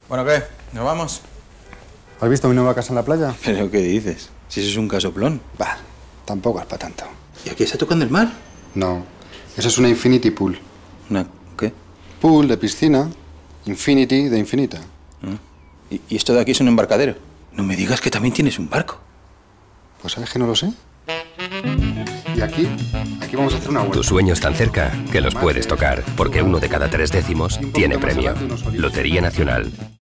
Bueno, ¿qué? ¿Nos vamos? ¿Has visto mi nueva casa en la playa? ¿Pero qué dices? Si eso es un casoplón. Bah, tampoco es para tanto. ¿Y aquí está tocando el mar? No, eso es una infinity pool. ¿Una qué? Pool de piscina, infinity de infinita. ¿Y esto de aquí es un embarcadero? No me digas que también tienes un barco. Pues sabes que no lo sé. Y aquí vamos a hacer una vuelta. Tus sueños tan cerca que los puedes tocar, porque 1 de cada 3 décimos tiene premio. Lotería Nacional.